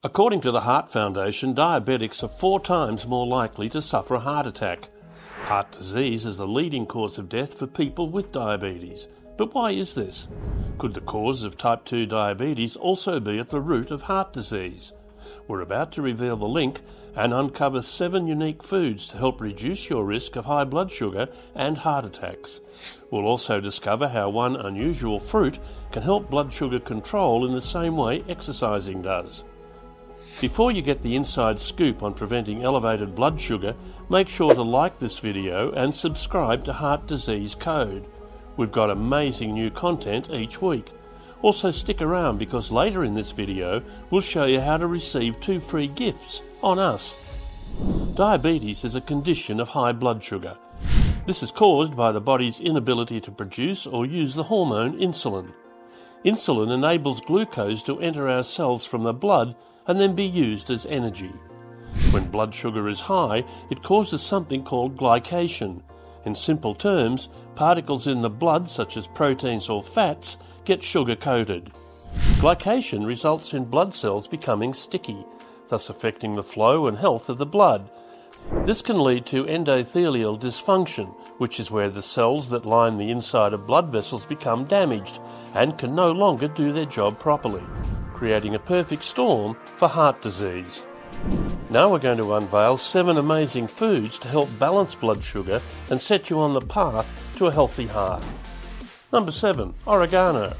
According to the Heart Foundation, diabetics are 4 times more likely to suffer a heart attack. Heart disease is the leading cause of death for people with diabetes. But why is this? Could the cause of type 2 diabetes also be at the root of heart disease? We're about to reveal the link and uncover 7 unique foods to help reduce your risk of high blood sugar and heart attacks. We'll also discover how one unusual fruit can help blood sugar control in the same way exercising does. Before you get the inside scoop on preventing elevated blood sugar, make sure to like this video and subscribe to Heart Disease Code. We've got amazing new content each week. Also stick around because later in this video we'll show you how to receive 2 free gifts on us. Diabetes is a condition of high blood sugar. This is caused by the body's inability to produce or use the hormone insulin. Insulin enables glucose to enter our cells from the blood and then be used as energy. When blood sugar is high, it causes something called glycation. In simple terms, particles in the blood, such as proteins or fats, get sugar-coated. Glycation results in blood cells becoming sticky, thus affecting the flow and health of the blood. This can lead to endothelial dysfunction, which is where the cells that line the inside of blood vessels become damaged and can no longer do their job properly, creating a perfect storm for heart disease. Now we're going to unveil 7 amazing foods to help balance blood sugar and set you on the path to a healthy heart. Number 7. Oregano.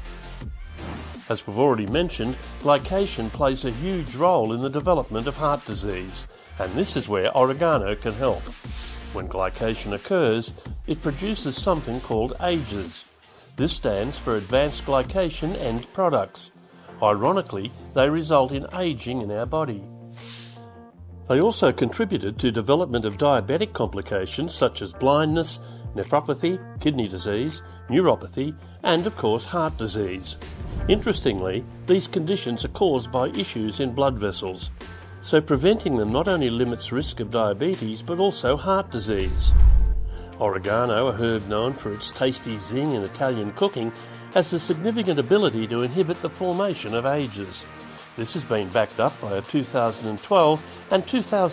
As we've already mentioned, glycation plays a huge role in the development of heart disease, and this is where oregano can help. When glycation occurs, it produces something called AGEs. This stands for Advanced Glycation End Products. Ironically, they result in aging in our body. They also contributed to development of diabetic complications such as blindness, nephropathy, kidney disease, neuropathy, and of course heart disease. Interestingly, these conditions are caused by issues in blood vessels, so preventing them not only limits risk of diabetes but also heart disease. Oregano, a herb known for its tasty zing in Italian cooking, has a significant ability to inhibit the formation of AGEs. This has been backed up by a 2012 and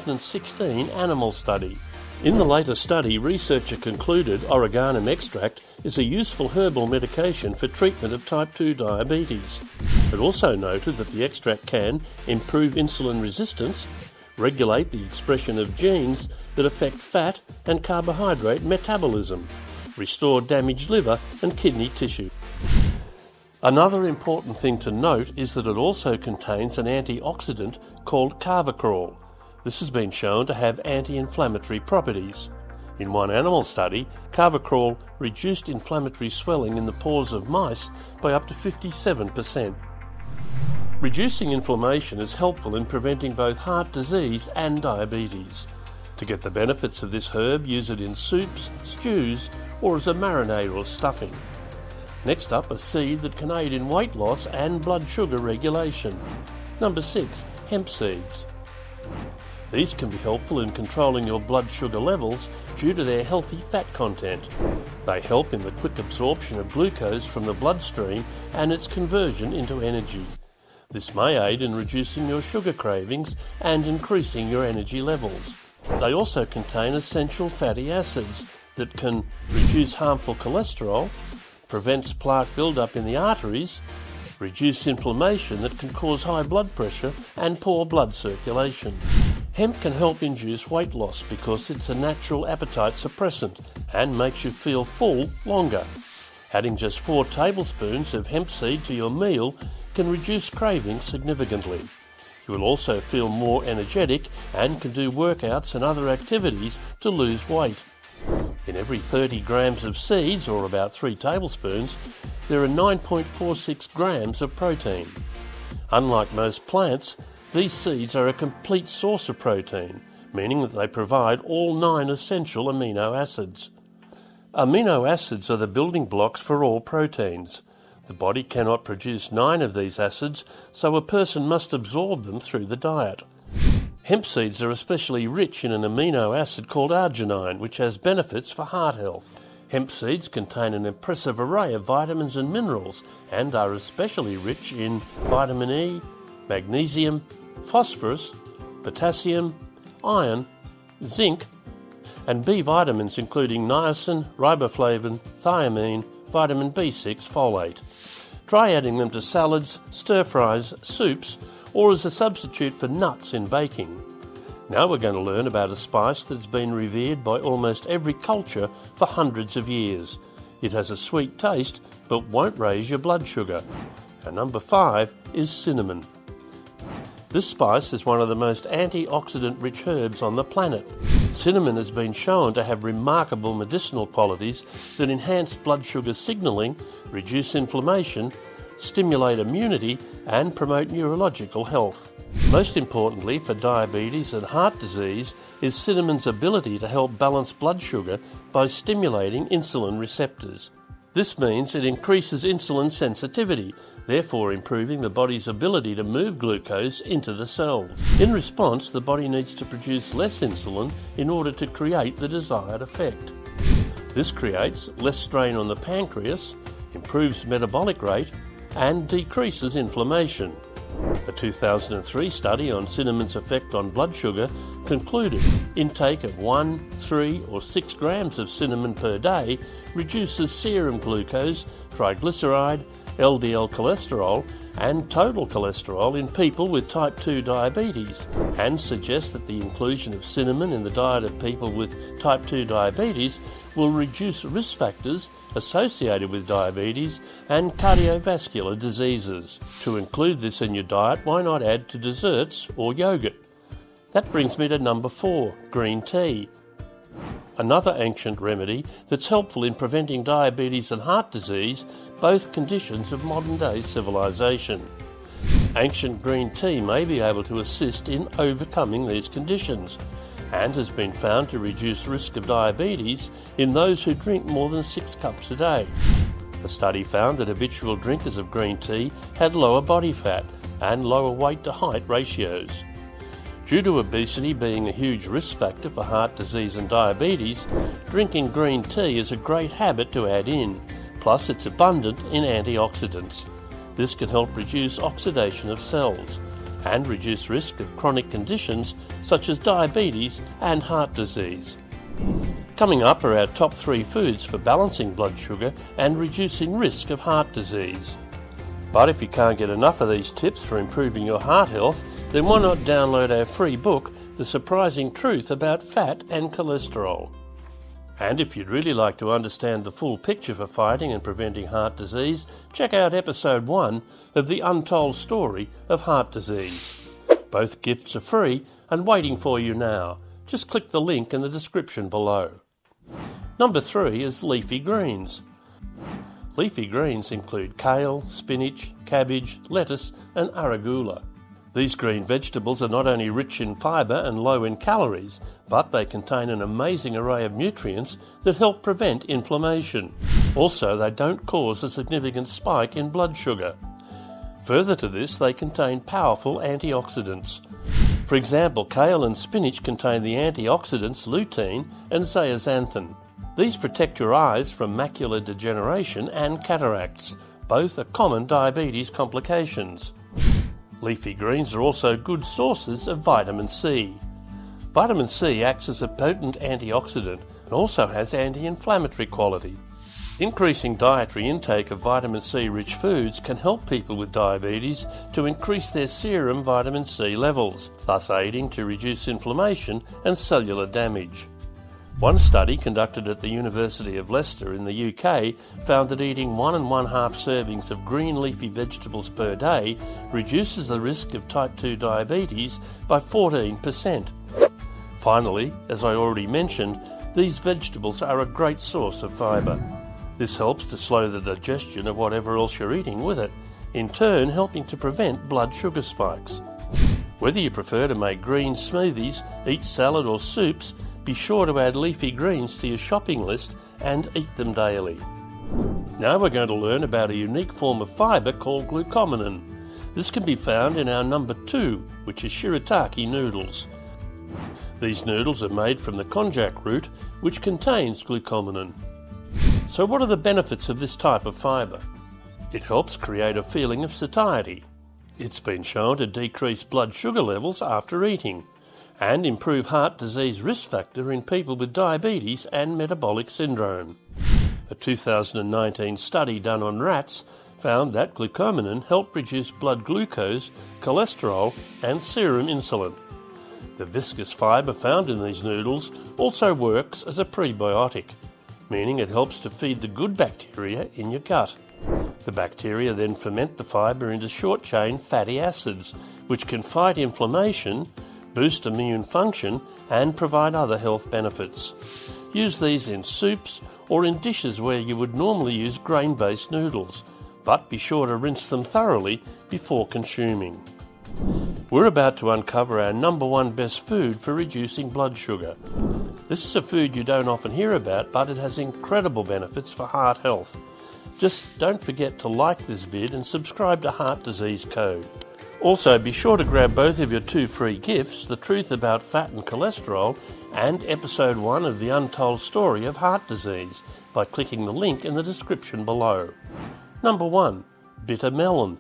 2016 animal study. In the later study, researchers concluded oregano extract is a useful herbal medication for treatment of type 2 diabetes. It also noted that the extract can improve insulin resistance, regulate the expression of genes that affect fat and carbohydrate metabolism, restore damaged liver and kidney tissue. Another important thing to note is that it also contains an antioxidant called carvacrol. This has been shown to have anti-inflammatory properties. In one animal study, carvacrol reduced inflammatory swelling in the paws of mice by up to 57%. Reducing inflammation is helpful in preventing both heart disease and diabetes. To get the benefits of this herb, use it in soups, stews, or as a marinade or stuffing. Next up, a seed that can aid in weight loss and blood sugar regulation. Number 6. Hemp seeds. These can be helpful in controlling your blood sugar levels due to their healthy fat content. They help in the quick absorption of glucose from the bloodstream and its conversion into energy. This may aid in reducing your sugar cravings and increasing your energy levels. They also contain essential fatty acids that can reduce harmful cholesterol, prevents plaque buildup in the arteries, reduce inflammation that can cause high blood pressure and poor blood circulation. Hemp can help induce weight loss because it's a natural appetite suppressant and makes you feel full longer. Adding just 4 tablespoons of hemp seed to your meal can reduce cravings significantly. You will also feel more energetic and can do workouts and other activities to lose weight. In every 30 grams of seeds, or about 3 tablespoons, there are 9.46 grams of protein. Unlike most plants, these seeds are a complete source of protein, meaning that they provide all 9 essential amino acids. Amino acids are the building blocks for all proteins. The body cannot produce 9 of these acids, so a person must absorb them through the diet. Hemp seeds are especially rich in an amino acid called arginine, which has benefits for heart health. Hemp seeds contain an impressive array of vitamins and minerals and are especially rich in vitamin E, magnesium, phosphorus, potassium, iron, zinc, and B vitamins including niacin, riboflavin, thiamine, vitamin B6, folate. Try adding them to salads, stir-fries, soups, or as a substitute for nuts in baking. Now we're going to learn about a spice that's been revered by almost every culture for hundreds of years. It has a sweet taste, but won't raise your blood sugar. And number 5 is cinnamon. This spice is one of the most antioxidant-rich herbs on the planet. Cinnamon has been shown to have remarkable medicinal qualities that enhance blood sugar signalling, reduce inflammation, stimulate immunity, and promote neurological health. Most importantly for diabetes and heart disease is cinnamon's ability to help balance blood sugar by stimulating insulin receptors. This means it increases insulin sensitivity, therefore improving the body's ability to move glucose into the cells. In response, the body needs to produce less insulin in order to create the desired effect. This creates less strain on the pancreas, improves metabolic rate, and decreases inflammation. A 2003 study on cinnamon's effect on blood sugar concluded intake of 1, 3 or 6 grams of cinnamon per day reduces serum glucose, triglyceride, LDL cholesterol and total cholesterol in people with type 2 diabetes, and suggests that the inclusion of cinnamon in the diet of people with type 2 diabetes will reduce risk factors associated with diabetes and cardiovascular diseases. To include this in your diet, why not add to desserts or yogurt? That brings me to number 4, green tea. Another ancient remedy that's helpful in preventing diabetes and heart disease, both conditions of modern-day civilization. Ancient green tea may be able to assist in overcoming these conditions, and has been found to reduce risk of diabetes in those who drink more than 6 cups a day. A study found that habitual drinkers of green tea had lower body fat and lower weight to height ratios. Due to obesity being a huge risk factor for heart disease and diabetes, drinking green tea is a great habit to add in, plus it's abundant in antioxidants. This can help reduce oxidation of cells and reduce risk of chronic conditions such as diabetes and heart disease. Coming up are our top 3 foods for balancing blood sugar and reducing risk of heart disease. But if you can't get enough of these tips for improving your heart health, then why not download our free book, The Surprising Truth About Fat and Cholesterol. And if you'd really like to understand the full picture for fighting and preventing heart disease, check out episode 1 of The Untold Story of Heart Disease. Both gifts are free and waiting for you now. Just click the link in the description below. Number 3 is leafy greens. Leafy greens include kale, spinach, cabbage, lettuce and arugula. These green vegetables are not only rich in fibre and low in calories, but they contain an amazing array of nutrients that help prevent inflammation. Also, they don't cause a significant spike in blood sugar. Further to this, they contain powerful antioxidants. For example, kale and spinach contain the antioxidants lutein and zeaxanthin. These protect your eyes from macular degeneration and cataracts. Both are common diabetes complications. Leafy greens are also good sources of vitamin C. Vitamin C acts as a potent antioxidant and also has anti-inflammatory quality. Increasing dietary intake of vitamin C-rich foods can help people with diabetes to increase their serum vitamin C levels, thus aiding to reduce inflammation and cellular damage. One study conducted at the University of Leicester in the UK found that eating 1 1/2 servings of green leafy vegetables per day reduces the risk of type 2 diabetes by 14%. Finally, as I already mentioned, these vegetables are a great source of fibre. This helps to slow the digestion of whatever else you're eating with it, in turn helping to prevent blood sugar spikes. Whether you prefer to make green smoothies, eat salad or soups, be sure to add leafy greens to your shopping list and eat them daily. Now we're going to learn about a unique form of fibre called glucosamine. This can be found in our number 2, which is Shirataki Noodles. These noodles are made from the konjac root, which contains glucosamine. So what are the benefits of this type of fibre? It helps create a feeling of satiety. It's been shown to decrease blood sugar levels after eating and improve heart disease risk factor in people with diabetes and metabolic syndrome. A 2019 study done on rats found that glucosamine helped reduce blood glucose, cholesterol and serum insulin. The viscous fibre found in these noodles also works as a prebiotic, meaning it helps to feed the good bacteria in your gut. The bacteria then ferment the fibre into short-chain fatty acids, which can fight inflammation, boost immune function and provide other health benefits. Use these in soups or in dishes where you would normally use grain-based noodles, but be sure to rinse them thoroughly before consuming. We're about to uncover our number one best food for reducing blood sugar. This is a food you don't often hear about, but it has incredible benefits for heart health. Just don't forget to like this vid and subscribe to Heart Disease Code. Also, be sure to grab both of your 2 free gifts, The Truth About Fat and Cholesterol and Episode 1 of The Untold Story of Heart Disease, by clicking the link in the description below. Number 1. Bitter melon.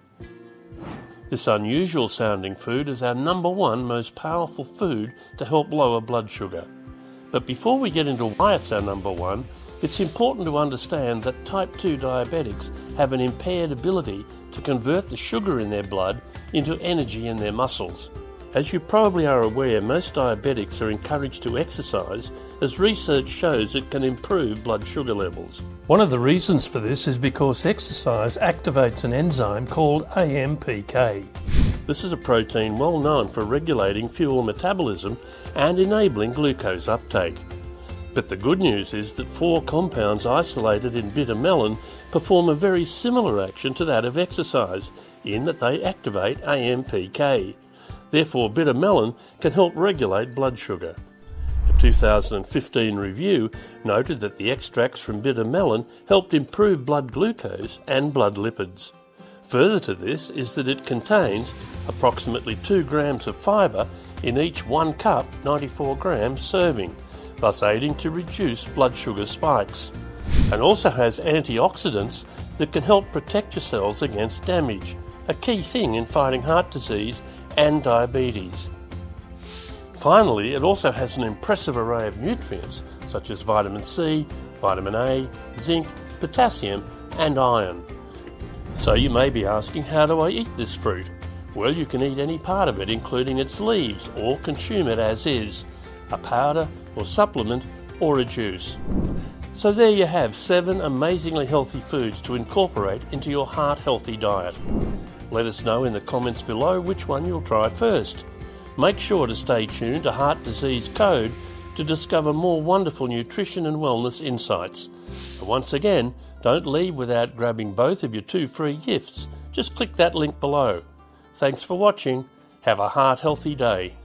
This unusual sounding food is our number 1 most powerful food to help lower blood sugar. But before we get into why it's our number 1, it's important to understand that type 2 diabetics have an impaired ability to convert the sugar in their blood into energy in their muscles. As you probably are aware, most diabetics are encouraged to exercise, as research shows it can improve blood sugar levels. One of the reasons for this is because exercise activates an enzyme called AMPK. This is a protein well known for regulating fuel metabolism and enabling glucose uptake. But the good news is that 4 compounds isolated in bitter melon perform a very similar action to that of exercise, in that they activate AMPK. Therefore, bitter melon can help regulate blood sugar. A 2015 review noted that the extracts from bitter melon helped improve blood glucose and blood lipids. Further to this is that it contains approximately 2 grams of fibre in each 1 cup 94 grams serving, thus aiding to reduce blood sugar spikes, and also has antioxidants that can help protect your cells against damage, a key thing in fighting heart disease and diabetes. Finally, it also has an impressive array of nutrients such as vitamin C, vitamin A, zinc, potassium and iron. So you may be asking, how do I eat this fruit? Well, you can eat any part of it, including its leaves, or consume it as is, a powder or supplement or a juice. So there you have 7 amazingly healthy foods to incorporate into your heart healthy diet. Let us know in the comments below which one you'll try first. Make sure to stay tuned to Heart Disease Code to discover more wonderful nutrition and wellness insights. And once again, don't leave without grabbing both of your 2 free gifts. Just click that link below. Thanks for watching. Have a heart healthy day.